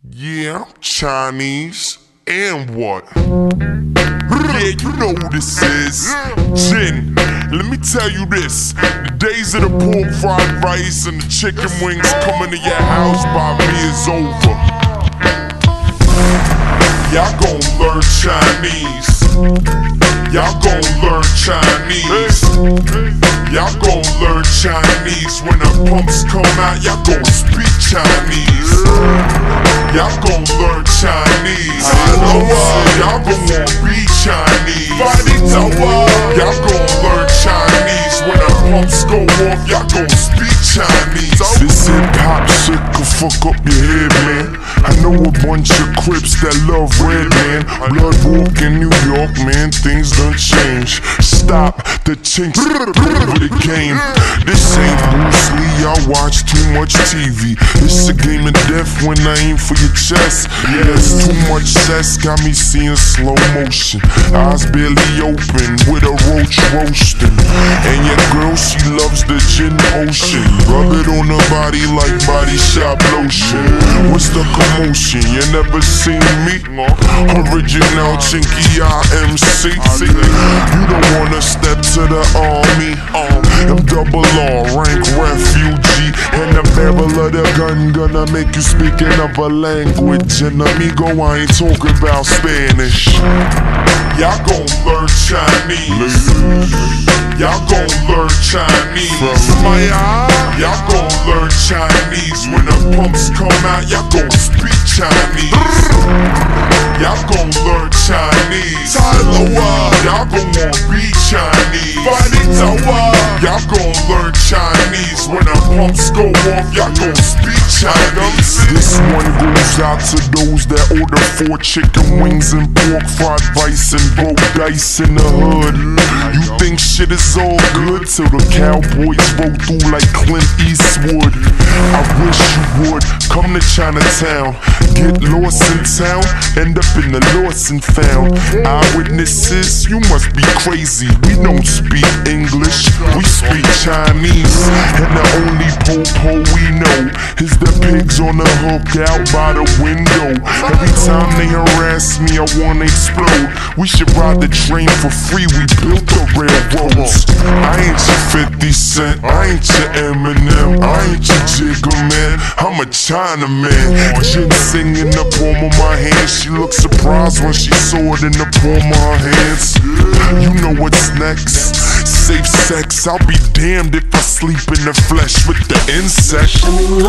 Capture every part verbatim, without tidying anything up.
Yeah, I'm Chinese. And what? Yeah, you know who this is. Jin, let me tell you this. The days of the pork fried rice and the chicken wings coming to your house by me is over. Y'all gon' learn Chinese. Y'all gon' learn Chinese. Y'all gon' learn Chinese. When the pumps come out, y'all gon' speak Chinese. Y'all gon' learn Chinese. Y'all gon' wanna be Chinese. Y'all gon' learn Chinese. When the pumps go off, y'all gon' speak Chinese. This hip-hop shit can fuck up your head, man. I know a bunch of Crips that love red, man. Blood walk in New York, man, things done change. Stop the chinks over the game. This ain't Bruce Lee, I watch too much T V. It's a game of death when I aim for your chest. Yes, too much cess got me seeing slow motion. Eyes barely open with a roach roasting. And your girl, she loves the gin ocean. Rub it on her body like body shop lotion. What's the commotion? You never seen me? Original Chinky I M C. You don't wanna step to the army. I'm double R, rank refugee. And the barrel of the gun gonna make you speak another language. And amigo, I ain't talking about Spanish. Y'all gon' learn Chinese. Y'all gon' learn Chinese. Y'all gon' learn Chinese. When the pumps come out, y'all gon' speak Chinese. Y'all gon' learn Chinese. Y'all gon' wanna be Chinese. Y'all gon' learn Chinese. When the pumps go off, y'all gon' speak Chinese. This one goes out to those that order four chicken wings and pork fried rice and broke dice in the hood. You think shit is all good till the cowboys roll through like Clint Eastwood. I wish you would come to Chinatown, get lost in town, end up in the lost and found. Eyewitnesses, you must be crazy. We don't speak English, we speak Chinese. And the only po-po we know is the pigs on the hook out by the window. Every time they harass me, I wanna explode. We should ride the train for free, we built the railroads. I ain't your fifty cent, I ain't your Eminem, I ain't your Jigga man, I'm a Chinaman. Jin sing in the palm of my hand. She looked surprised when she saw it in the palm of her hands. You know what's next? Safe sex, I'll be damned if I sleep in the flesh with the insect.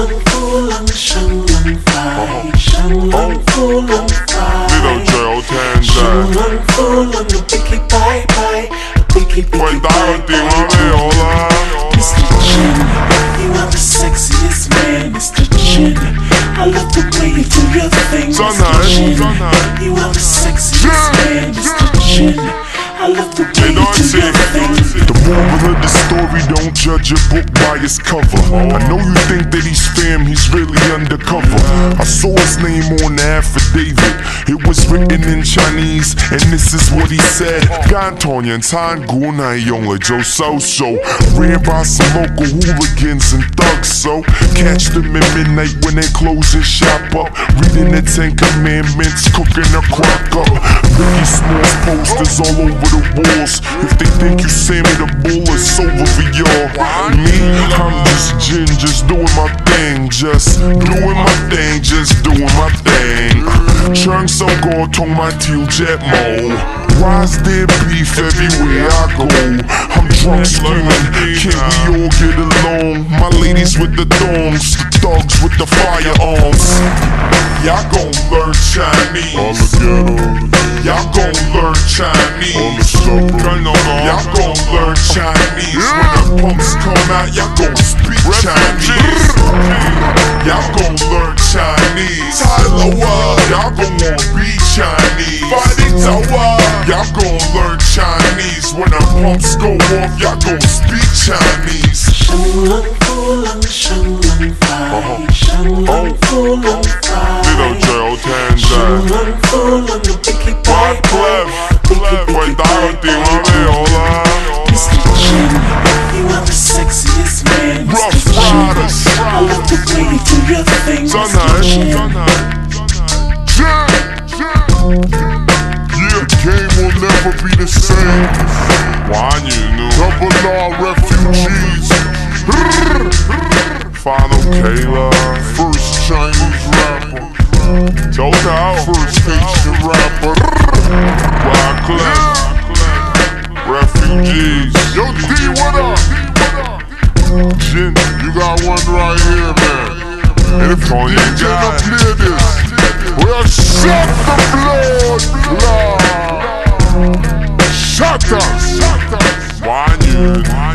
Mister Jin, you are the sexiest man. Mister Jin, I love the way you do your thing. Mister Jin, you are the sexiest man. Mister Jin, I love the way you do your thing. The moral of the story, don't judge a book by its cover. I know you think that he's fam, he's really undercover. I saw his name on the affidavit. It was written in Chinese, and this is what he said. Gantonyan Tan Gunai Yongla Joe So So. Ran by some local hooligans and thugs, so catch them at midnight when they closing shop up. Reading the Ten Commandments, cooking a crock up. Biggie Smalls posters all over the walls. If they think you Sammy the Bull, it's over for y'all. Me, I'm just Jin, just doing my thing. Just doing my thing, just doing my thing. Churn so god tong my teal jet mo. Why's there beef everywhere I go? I'm drunk screaming, can we all get along? My ladies with the thongs, the thugs with the firearms. Y'all gon' learn Chinese. Y'all gon' learn Chinese. Y'all gon' learn Chinese. When the pumps come out, y'all gon' speak Chinese. Y'all gon' learn Chinese. Y'all gon' wanna be Chinese. Y'all gon' learn Chinese. When the pumps go off, y'all gon' speak Chinese. Mister Jin, you are the sexiest man. Mister Jin, I love the way you do your thing. Mister Jin. be the same. Why you know? Double R refugees. Final Kayla, first Chinese rapper. Total, first Haitian rapper. Wyclef, refugees. Yo D, what up? Jin, you got one right here, man. And if you ain't gonna play this, we'll shut the blood, Lord. Shut us. Why you?